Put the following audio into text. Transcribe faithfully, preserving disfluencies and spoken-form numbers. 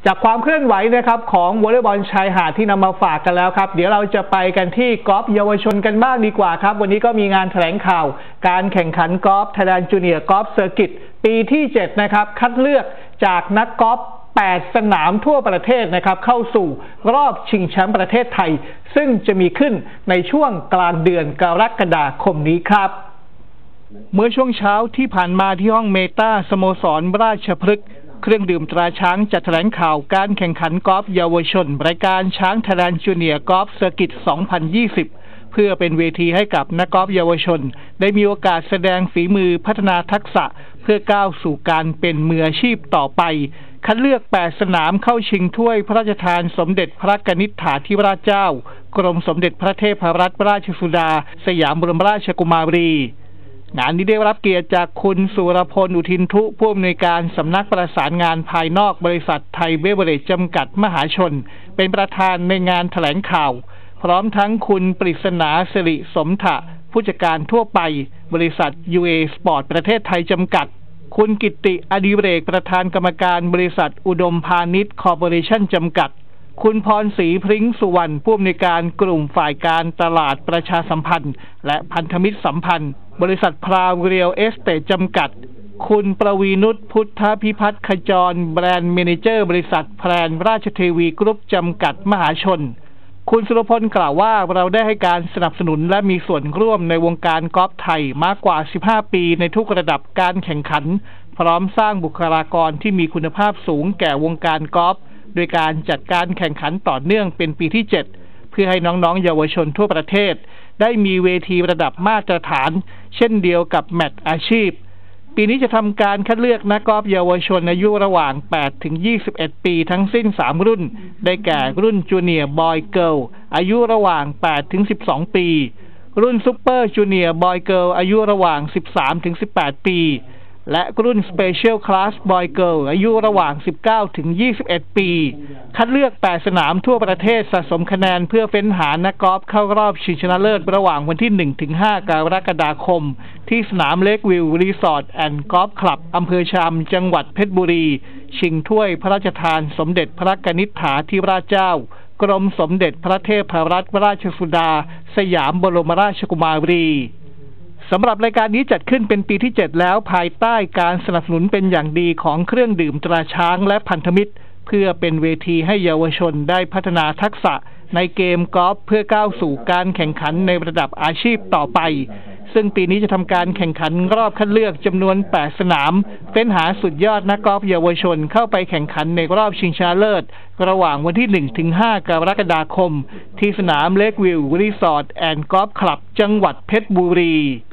จากความเคลื่อนไหวนะครับของวอลเลย์บอลชายหาดที่นำมาฝากกันแล้วครับเดี๋ยวเราจะไปกันที่กอล์ฟเยาวชนกันบ้างดีกว่าครับวันนี้ก็มีงานแถลงข่าวการแข่งขันกอล์ฟไทยแลนด์จูเนียร์กอล์ฟเซอร์กิตปีที่เจ็ดนะครับคัดเลือกจากนักกอล์ฟแปดสนามทั่วประเทศนะครับเข้าสู่รอบชิงแชมป์ประเทศไทยซึ่งจะมีขึ้นในช่วงกลางเดือนกรกฎาคมนี้ครับเมื่อช่วงเช้าที่ผ่านมาที่ห้องเมตาสโมสรราชพฤกษ์เครื่องดื่มตราช้างจัดแถลงข่าวการแข่งขันกอล์ฟเยาวชนรายการช้างไทยแลนด์จูเนียร์กอล์ฟเซอร์กิต สองพันยี่สิบ เพื่อเป็นเวทีให้กับนักกอล์ฟเยาวชนได้มีโอกาสแสดงฝีมือพัฒนาทักษะเพื่อก้าวสู่การเป็นมืออาชีพต่อไปคัดเลือกแปดสนามเข้าชิงถ้วยพระราชทานสมเด็จพระกนิษฐาธิราชเจ้ากรมสมเด็จพระเทพรัตนราชสุดาสยามบรมราชกุมารีงานนี้ได้รับเกียรติจากคุณสุรพลอุทินทุผู้อำนวยการสำนักประสานงานภายนอกบริษัทไทยเบเวอเรจจำกัดมหาชนเป็นประธานในงานแถลงข่าวพร้อมทั้งคุณปริศนาสิริสมถะผู้จัดการทั่วไปบริษัท ยู เอ Sport ประเทศไทยจำกัดคุณกิตติอดิเรกประธานกรรมการบริษัทอุดมพาณิชย์คอร์ปอเรชั่นจำกัดคุณพรศรีพริ้งสุวรรณผู้อำนวยการกลุ่มฝ่ายการตลาดประชาสัมพันธ์และพันธมิตรสัมพันธ์บริษัทพราวเรียลเอสเตทจำกัดคุณประวีนุชพุทธพิพัฒน์ขจรแบรนด์เมเนเจอร์บริษัทแพรนราชเทวีกรุ๊ปจำกัดมหาชนคุณสุรพลกล่าวว่าเราได้ให้การสนับสนุนและมีส่วนร่วมในวงการกอล์ฟไทยมากกว่าสิบห้าปีในทุกระดับการแข่งขันพร้อมสร้างบุคลากรที่มีคุณภาพสูงแก่วงการกอล์ฟโดยการจัดการแข่งขันต่อเนื่องเป็นปีที่เจ็ดเพื่อให้น้องๆเยาวชนทั่วประเทศได้มีเวทีระดับมาตรฐานเช่นเดียวกับแมตช์อาชีพปีนี้จะทำการคัดเลือกนักกอล์ฟเยาวชนอายุระหว่างแปดถึงยี่สิบเอ็ดปีทั้งสิ้นสามรุ่นได้แก่รุ่นจูเนียร์บอยเกิร์ลอายุระหว่างแปดถึงสิบสองปีรุ่นซุปเปอร์จูเนียร์บอยเกิร์ลอายุระหว่างสิบสามถึงสิบแปดปีและรุ่น Special Class Boy Girl อายุระหว่างสิบเก้าถึงยี่สิบเอ็ดปีคัดเลือกแปดสนามทั่วประเทศสะสมคะแนนเพื่อเฟ้นหานักกอล์ฟเข้ารอบชิงชนะเลิศระหว่างวันที่หนึ่งถึงห้ากรกฎาคมที่สนามเลควิวรีสอร์ทแอนด์กอล์ฟคลับอำเภอชามจังหวัดเพชรบุรีชิงถ้วยพระราชทานสมเด็จพระกนิษฐาธิราชเจ้ากรมสมเด็จพระเทพรัตนราชสุดาสยามบรมราชกุมารีสำหรับรายการนี้จัดขึ้นเป็นปีที่เจ็ดแล้วภายใต้การสนับสนุนเป็นอย่างดีของเครื่องดื่มตราช้างและพันธมิตรเพื่อเป็นเวทีให้เยาวชนได้พัฒนาทักษะในเกมกอล์ฟเพื่อก้าวสู่การแข่งขันในระดับอาชีพต่อไปซึ่งปีนี้จะทำการแข่งขันรอบคัดเลือกจำนวนแปดสนามเฟ้นหาสุดยอดนักกอล์ฟเยาวชนเข้าไปแข่งขันในรอบชิงชนะเลิศระหว่างวันที่หนึ่งถึงห้ากรกฎาคมที่สนามเลควิวรีสอร์ทแอนด์กอล์ฟคลับจังหวัดเพชรบุรี